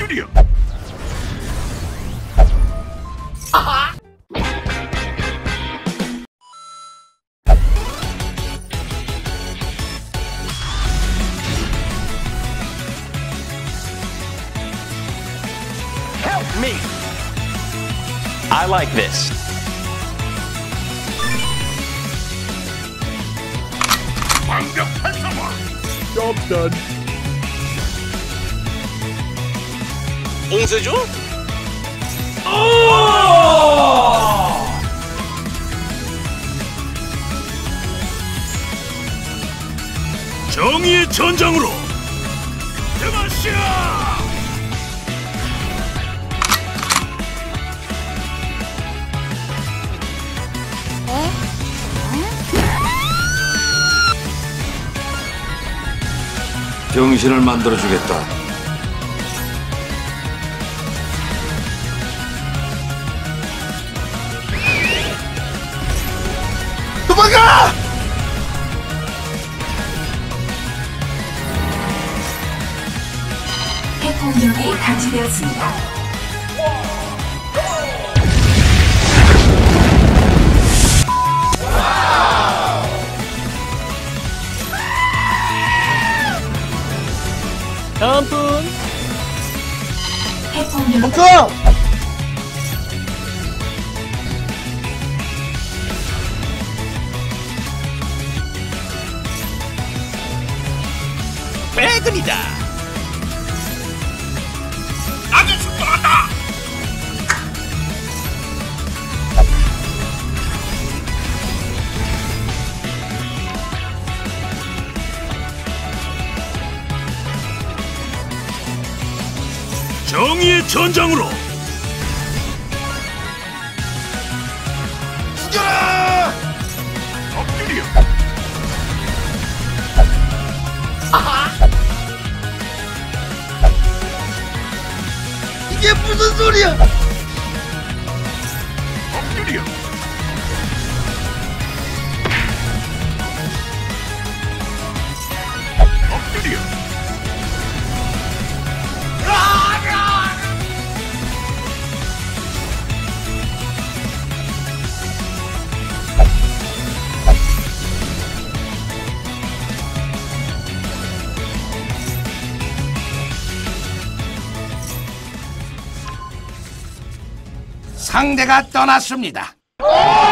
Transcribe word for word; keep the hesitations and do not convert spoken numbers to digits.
엎드려. Help me. I like this. 방벽 활성화. Job done. 옹세죠? 정의의 전장으로. 대마시아. 병신을 만들어주겠다. 도망가! 핵공격이 감지되었습니다. 다음 분. 핵공격 멈춰! 빼근이다. 나는 출동한다. 정의의 전장으로. 죽여라! 엎드려. 이게 무슨 소리야? 엎드려. 엎드려. 상대가 떠났습니다.